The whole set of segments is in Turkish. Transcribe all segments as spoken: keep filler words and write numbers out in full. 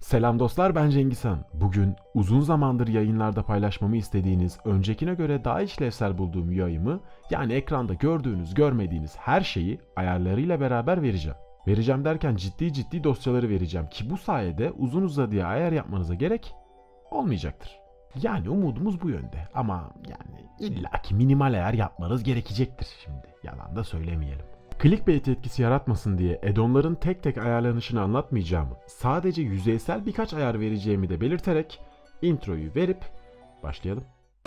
Selam dostlar, ben Cengiz Han. Bugün uzun zamandır yayınlarda paylaşmamı istediğiniz, öncekine göre daha işlevsel bulduğum yayımı, yani ekranda gördüğünüz, görmediğiniz her şeyi ayarlarıyla beraber vereceğim. Vereceğim derken ciddi ciddi dosyaları vereceğim ki bu sayede uzun uzadıya ayar yapmanıza gerek olmayacaktır. Yani umudumuz bu yönde ama yani illaki minimal ayar yapmanız gerekecektir şimdi. Yalan da söylemeyelim. Clickbait etkisi yaratmasın diye add-on'ların tek tek ayarlanışını anlatmayacağımı, sadece yüzeysel birkaç ayar vereceğimi de belirterek introyu verip başlayalım.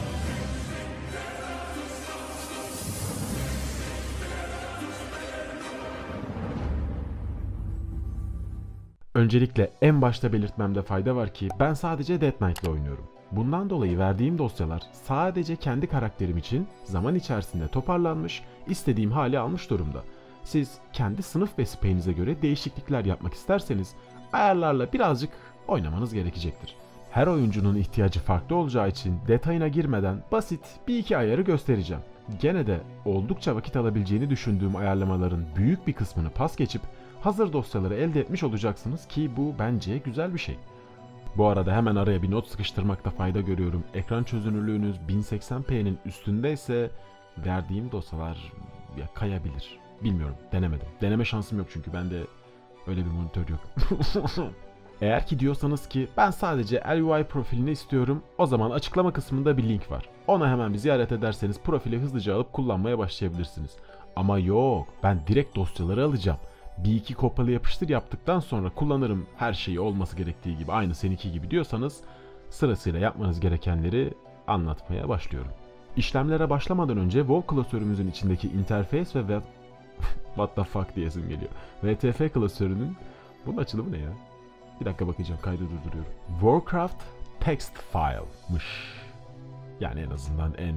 Öncelikle en başta belirtmemde fayda var ki ben sadece Death Knight'la oynuyorum. Bundan dolayı verdiğim dosyalar sadece kendi karakterim için zaman içerisinde toparlanmış, istediğim hali almış durumda. Siz kendi sınıf ve speyinize göre değişiklikler yapmak isterseniz ayarlarla birazcık oynamanız gerekecektir. Her oyuncunun ihtiyacı farklı olacağı için detayına girmeden basit bir iki ayarı göstereceğim. Gene de oldukça vakit alabileceğini düşündüğüm ayarlamaların büyük bir kısmını pas geçip hazır dosyaları elde etmiş olacaksınız ki bu bence güzel bir şey. Bu arada hemen araya bir not sıkıştırmakta fayda görüyorum. Ekran çözünürlüğünüz bin seksen p'nin üstündeyse verdiğim dosyalar ya kayabilir. Bilmiyorum, denemedim. Deneme şansım yok çünkü bende öyle bir monitör yok. Eğer ki diyorsanız ki ben sadece L U I profilini istiyorum, o zaman açıklama kısmında bir link var. Ona hemen bir ziyaret ederseniz profili hızlıca alıp kullanmaya başlayabilirsiniz. Ama yok, ben direkt dosyaları alacağım. Bir iki kopyala yapıştır yaptıktan sonra kullanırım her şeyi olması gerektiği gibi, aynı seninki gibi diyorsanız sırasıyla yapmanız gerekenleri anlatmaya başlıyorum. İşlemlere başlamadan önce WoW klasörümüzün içindeki interface ve web... What the fuck diyesim geliyor. V T F klasörünün... Bunun açılımı ne ya? Bir dakika bakacağım, kaydı durduruyorum. Warcraft Text File'mış. Yani en azından en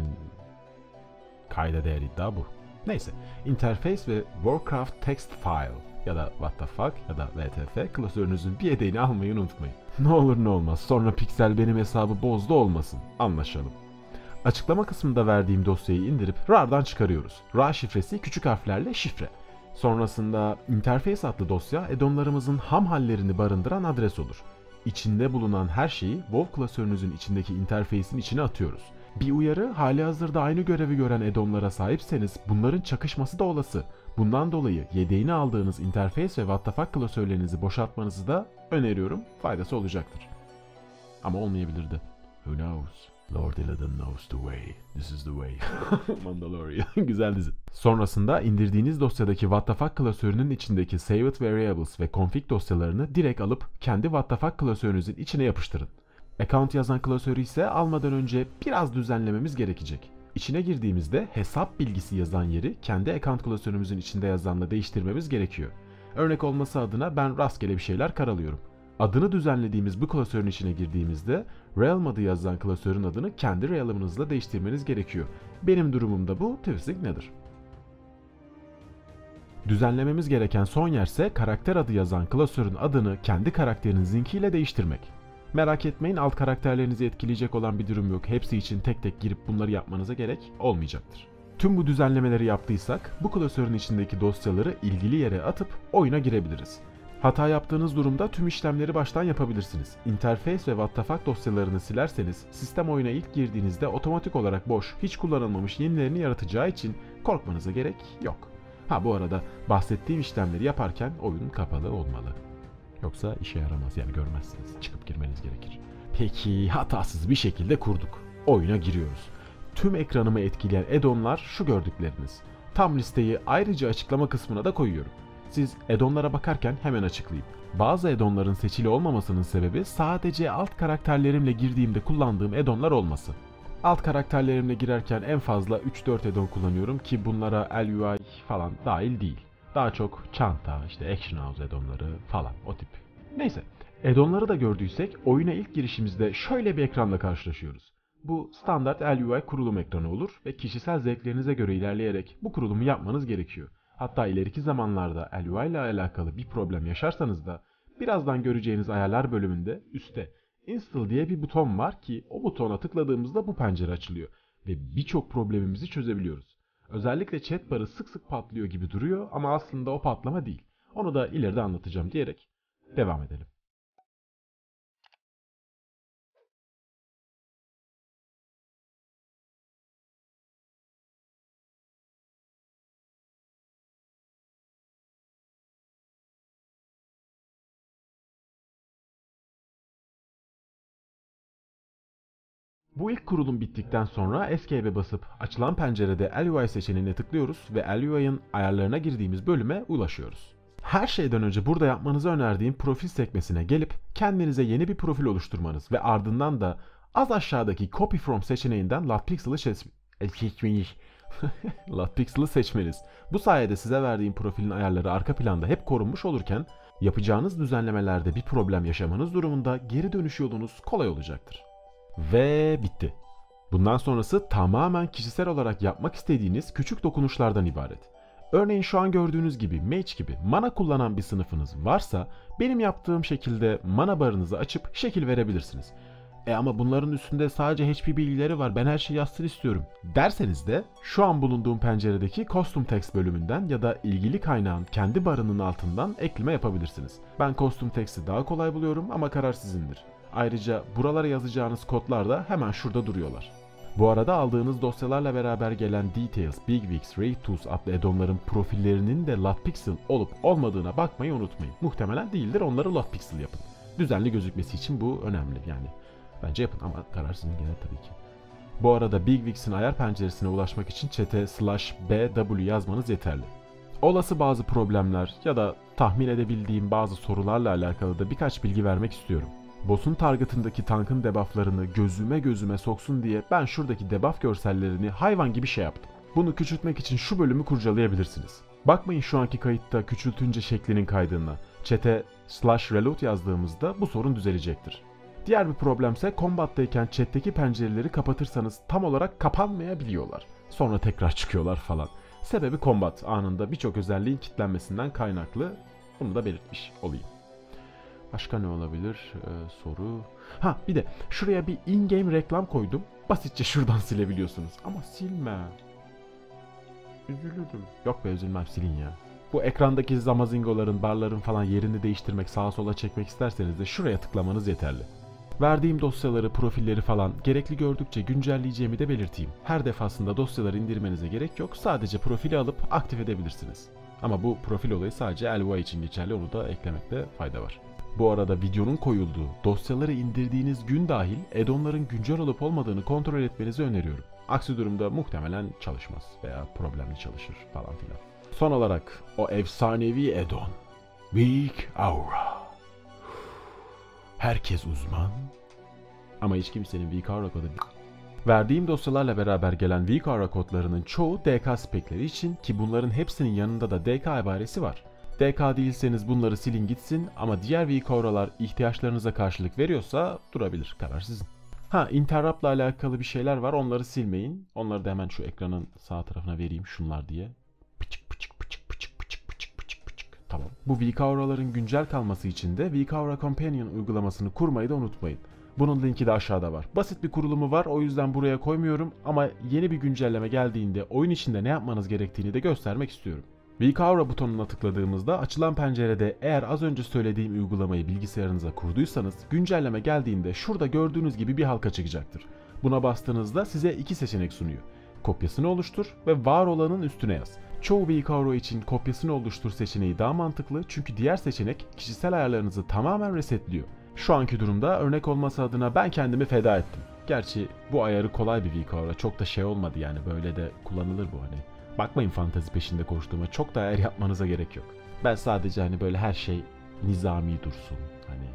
kayda değer iddia bu. Neyse, Interface ve Warcraft Text File ya da What the fuck ya da V T F klasörünüzün bir yedeğini almayı unutmayın. Ne olur ne olmaz sonra Pixel benim hesabı bozdu olmasın. Anlaşalım. Açıklama kısmında verdiğim dosyayı indirip R A R'dan çıkarıyoruz. R A R şifresi küçük harflerle şifre. Sonrasında Interface adlı dosya add-on'larımızın ham hallerini barındıran adres olur. İçinde bulunan her şeyi WoW klasörünüzün içindeki interface'in içine atıyoruz. Bir uyarı, halihazırda aynı görevi gören add-on'lara sahipseniz bunların çakışması da olası. Bundan dolayı yedeğini aldığınız interface ve what the fuck klasörlerinizi boşaltmanızı da öneriyorum, faydası olacaktır. Ama olmayabilir de. Who knows? Lord Illidan knows the way. This is the way. Mandalorian. Güzel dizi. Sonrasında indirdiğiniz dosyadaki what the fuck klasörünün içindeki saved variables ve config dosyalarını direkt alıp kendi what the fuck klasörünüzün içine yapıştırın. Account yazan klasörü ise almadan önce biraz düzenlememiz gerekecek. İçine girdiğimizde hesap bilgisi yazan yeri kendi account klasörümüzün içinde yazanla değiştirmemiz gerekiyor. Örnek olması adına ben rastgele bir şeyler karalıyorum. Adını düzenlediğimiz bu klasörün içine girdiğimizde Realm adı yazan klasörün adını kendi Realm'ınızla değiştirmeniz gerekiyor. Benim durumumda bu Twisting Nether. Düzenlememiz gereken son yerse karakter adı yazan klasörün adını kendi karakterinizin değiştirmek. Merak etmeyin, alt karakterlerinizi etkileyecek olan bir durum yok. Hepsi için tek tek girip bunları yapmanıza gerek olmayacaktır. Tüm bu düzenlemeleri yaptıysak bu klasörün içindeki dosyaları ilgili yere atıp oyuna girebiliriz. Hata yaptığınız durumda tüm işlemleri baştan yapabilirsiniz. Interface ve what the fuck dosyalarını silerseniz sistem oyuna ilk girdiğinizde otomatik olarak boş, hiç kullanılmamış yenilerini yaratacağı için korkmanıza gerek yok. Ha bu arada bahsettiğim işlemleri yaparken oyun kapalı olmalı. Yoksa işe yaramaz, yani görmezsiniz. Çıkıp girmeniz gerekir. Peki hatasız bir şekilde kurduk. Oyuna giriyoruz. Tüm ekranımı etkileyen add-on'lar şu gördükleriniz. Tam listeyi ayrıca açıklama kısmına da koyuyorum. Siz add-on'lara bakarken hemen açıklayayım. Bazı add-on'ların seçili olmamasının sebebi sadece alt karakterlerimle girdiğimde kullandığım add-on'lar olması. Alt karakterlerimle girerken en fazla üç dört add-on kullanıyorum ki bunlara L U I falan dahil değil. Daha çok çanta, işte Action House add-on'ları falan o tip. Neyse, add-on'ları da gördüysek oyuna ilk girişimizde şöyle bir ekranla karşılaşıyoruz. Bu standart L U I kurulum ekranı olur ve kişisel zevklerinize göre ilerleyerek bu kurulumu yapmanız gerekiyor. Hatta ileriki zamanlarda L U I ile alakalı bir problem yaşarsanız da birazdan göreceğiniz ayarlar bölümünde üstte Install diye bir buton var ki o butona tıkladığımızda bu pencere açılıyor ve birçok problemimizi çözebiliyoruz. Özellikle chat barı sık sık patlıyor gibi duruyor ama aslında o patlama değil. Onu da ileride anlatacağım diyerek devam edelim. Bu ilk kurulum bittikten sonra Escape'e basıp açılan pencerede L U I seçeneğine tıklıyoruz ve L U I'ın ayarlarına girdiğimiz bölüme ulaşıyoruz. Her şeyden önce burada yapmanızı önerdiğim profil sekmesine gelip kendinize yeni bir profil oluşturmanız ve ardından da az aşağıdaki Copy From seçeneğinden LutPixel'ı seçmeniz. LutPixel'ı seçmeniz. Bu sayede size verdiğim profilin ayarları arka planda hep korunmuş olurken yapacağınız düzenlemelerde bir problem yaşamanız durumunda geri dönüş yolunuz kolay olacaktır. Ve bitti. Bundan sonrası tamamen kişisel olarak yapmak istediğiniz küçük dokunuşlardan ibaret. Örneğin şu an gördüğünüz gibi Mage gibi mana kullanan bir sınıfınız varsa benim yaptığım şekilde mana barınızı açıp şekil verebilirsiniz. E ama bunların üstünde sadece H P bilgileri var, ben her şeyi yazsın istiyorum derseniz de şu an bulunduğum penceredeki Custom Text bölümünden ya da ilgili kaynağın kendi barının altından ekleme yapabilirsiniz. Ben Custom Text'i daha kolay buluyorum ama karar sizindir. Ayrıca buralara yazacağınız kodlar da hemen şurada duruyorlar. Bu arada aldığınız dosyalarla beraber gelen Details, BigWix, RayTools adlı addonların profillerinin de LutPixel olup olmadığına bakmayı unutmayın. Muhtemelen değildir, onları LutPixel yapın. Düzenli gözükmesi için bu önemli yani. Bence yapın ama karar sizin gene tabii ki. Bu arada BigWix'in ayar penceresine ulaşmak için chat'e slash bw yazmanız yeterli. Olası bazı problemler ya da tahmin edebildiğim bazı sorularla alakalı da birkaç bilgi vermek istiyorum. Boss'un target'ındaki tankın debufflarını gözüme gözüme soksun diye ben şuradaki debuff görsellerini hayvan gibi şey yaptım. Bunu küçültmek için şu bölümü kurcalayabilirsiniz. Bakmayın şu anki kayıtta küçültünce şeklinin kaydığına. Chat'e slash reload yazdığımızda bu sorun düzelecektir. Diğer bir problemse combat'tayken chat'teki pencereleri kapatırsanız tam olarak kapanmayabiliyorlar. Sonra tekrar çıkıyorlar falan. Sebebi combat anında birçok özelliğin kilitlenmesinden kaynaklı. Bunu da belirtmiş olayım. Başka ne olabilir? Ee, soru. Ha bir de şuraya bir in-game reklam koydum. Basitçe şuradan silebiliyorsunuz. Ama silme. Üzülürüm. Yok be üzülmem, silin ya. Bu ekrandaki zamazingoların, barların falan yerini değiştirmek, sağa sola çekmek isterseniz de şuraya tıklamanız yeterli. Verdiğim dosyaları, profilleri falan gerekli gördükçe güncelleyeceğimi de belirteyim. Her defasında dosyaları indirmenize gerek yok. Sadece profili alıp aktif edebilirsiniz. Ama bu profil olayı sadece L U I için geçerli, onu da eklemekte fayda var. Bu arada videonun koyulduğu, dosyaları indirdiğiniz gün dahil add-onların güncel olup olmadığını kontrol etmenizi öneriyorum. Aksi durumda muhtemelen çalışmaz veya problemli çalışır falan filan. Son olarak o efsanevi add-on Weak Aura. Herkes uzman ama hiç kimsenin Weak Aura kodu değil. Verdiğim dosyalarla beraber gelen Weak Aura kodlarının çoğu D K spekleri için ki bunların hepsinin yanında da D K ibaresi var. D K değilseniz bunları silin gitsin ama diğer Weak Aura'lar ihtiyaçlarınıza karşılık veriyorsa durabilir, karar sizin. Ha, interrupt'la alakalı bir şeyler var, onları silmeyin. Onları da hemen şu ekranın sağ tarafına vereyim şunlar diye. Pıçık pıçık pıçık pıçık pıçık pıçık pıçık pıçık. Tamam. Bu Weak Aura'ların güncel kalması için de Weak Aura Companion uygulamasını kurmayı da unutmayın. Bunun linki de aşağıda var. Basit bir kurulumu var, o yüzden buraya koymuyorum ama yeni bir güncelleme geldiğinde oyun içinde ne yapmanız gerektiğini de göstermek istiyorum. Weak Aura butonuna tıkladığımızda açılan pencerede eğer az önce söylediğim uygulamayı bilgisayarınıza kurduysanız güncelleme geldiğinde şurada gördüğünüz gibi bir halka çıkacaktır. Buna bastığınızda size iki seçenek sunuyor. Kopyasını oluştur ve var olanın üstüne yaz. Çoğu Weak Aura için kopyasını oluştur seçeneği daha mantıklı çünkü diğer seçenek kişisel ayarlarınızı tamamen resetliyor. Şu anki durumda örnek olması adına ben kendimi feda ettim. Gerçi bu ayarı kolay bir Weak Aura, çok da şey olmadı yani, böyle de kullanılır bu hani. Bakmayın fantezi peşinde koştuğuma, çok da ayar yapmanıza gerek yok. Ben sadece hani böyle her şey nizami dursun, hani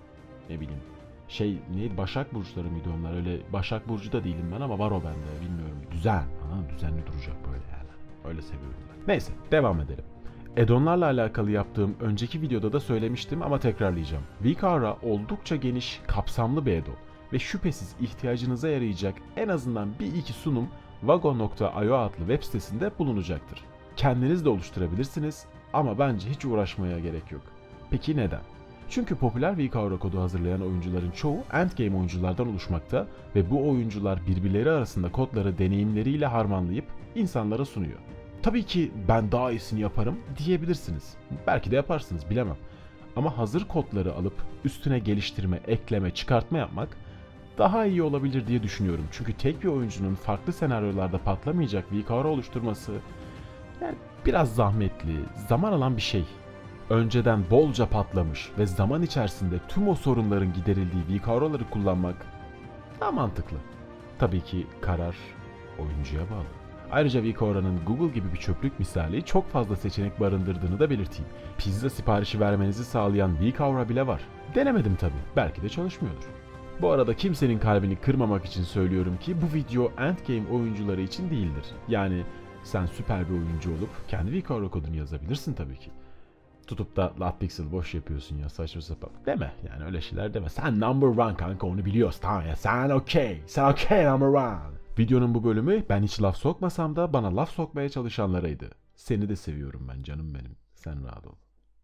ne bileyim şey neydi, Başak Burçları mıydı onlar, öyle Başak Burcu da değilim ben ama var o bende, bilmiyorum, düzen, ha, düzenli duracak böyle yani, öyle seviyorum ben. Neyse devam edelim. Add-onlarla alakalı yaptığım önceki videoda da söylemiştim ama tekrarlayacağım. Weak Aura oldukça geniş, kapsamlı bir add-on ve şüphesiz ihtiyacınıza yarayacak en azından bir iki sunum Vago nokta io adlı web sitesinde bulunacaktır. Kendiniz de oluşturabilirsiniz ama bence hiç uğraşmaya gerek yok. Peki neden? Çünkü popüler Weak Aura kodu hazırlayan oyuncuların çoğu endgame oyunculardan oluşmakta ve bu oyuncular birbirleri arasında kodları deneyimleriyle harmanlayıp insanlara sunuyor. Tabii ki ben daha iyisini yaparım diyebilirsiniz. Belki de yaparsınız, bilemem. Ama hazır kodları alıp üstüne geliştirme, ekleme, çıkartma yapmak daha iyi olabilir diye düşünüyorum. Çünkü tek bir oyuncunun farklı senaryolarda patlamayacak Weak Aura oluşturması yani biraz zahmetli, zaman alan bir şey. Önceden bolca patlamış ve zaman içerisinde tüm o sorunların giderildiği Weak Aura'ları kullanmak daha mantıklı. Tabii ki karar oyuncuya bağlı. Ayrıca VCaura'nın Google gibi bir çöplük misali çok fazla seçenek barındırdığını da belirteyim. Pizza siparişi vermenizi sağlayan VCaura bile var. Denemedim tabii, belki de çalışmıyordur. Bu arada kimsenin kalbini kırmamak için söylüyorum ki bu video endgame oyuncuları için değildir. Yani sen süper bir oyuncu olup kendi VCaura kodunu yazabilirsin tabii ki. Tutup da Latpixel boş yapıyorsun ya, saçma sapan. Deme yani, öyle şeyler deme. Sen number one kanka, onu biliyoruz tamam ya. Sen okey. Sen okey number one. Videonun bu bölümü ben hiç laf sokmasam da bana laf sokmaya çalışanlaraydı. Seni de seviyorum ben canım benim. Sen rahat ol.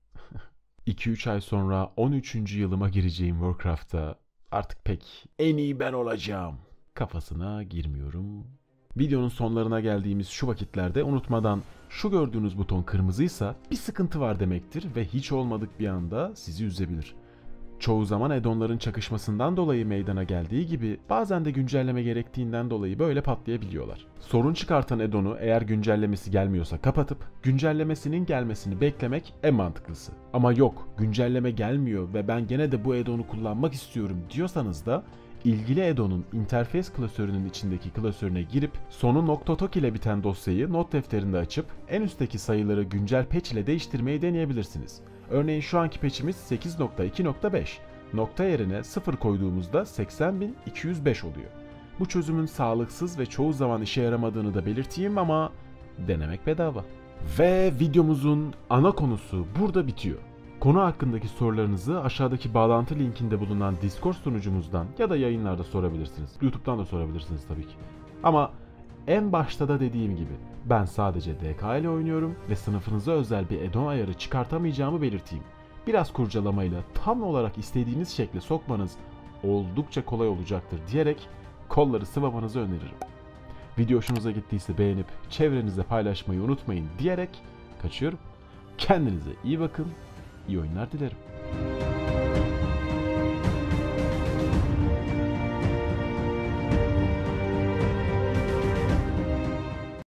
iki üç ay sonra on üçüncü yılıma gireceğim Warcraft'ta artık pek en iyi ben olacağım kafasına girmiyorum. Videonun sonlarına geldiğimiz şu vakitlerde unutmadan şu gördüğünüz buton kırmızıysa bir sıkıntı var demektir ve hiç olmadık bir anda sizi üzebilir. Çoğu zaman add-onların çakışmasından dolayı meydana geldiği gibi bazen de güncelleme gerektiğinden dolayı böyle patlayabiliyorlar. Sorun çıkartan add-onu eğer güncellemesi gelmiyorsa kapatıp güncellemesinin gelmesini beklemek en mantıklısı. Ama yok, güncelleme gelmiyor ve ben gene de bu add-onu kullanmak istiyorum diyorsanız da ilgili add-on'un interface klasörünün içindeki klasörüne girip sonu .tok ile biten dosyayı not defterinde açıp en üstteki sayıları güncel patch ile değiştirmeyi deneyebilirsiniz. Örneğin şu anki patch'imiz sekiz nokta iki nokta beş. Nokta yerine sıfır koyduğumuzda seksen bin iki yüz beş oluyor. Bu çözümün sağlıksız ve çoğu zaman işe yaramadığını da belirteyim ama denemek bedava. Ve videomuzun ana konusu burada bitiyor. Konu hakkındaki sorularınızı aşağıdaki bağlantı linkinde bulunan Discord sunucumuzdan ya da yayınlarda sorabilirsiniz. YouTube'dan da sorabilirsiniz tabii ki. Ama en başta da dediğim gibi ben sadece D K ile oynuyorum ve sınıfınıza özel bir add-on ayarı çıkartamayacağımı belirteyim. Biraz kurcalamayla tam olarak istediğiniz şekle sokmanız oldukça kolay olacaktır diyerek kolları sıvamanızı öneririm. Video hoşunuza gittiyse beğenip çevrenizde paylaşmayı unutmayın diyerek kaçıyorum. Kendinize iyi bakın, iyi oyunlar dilerim.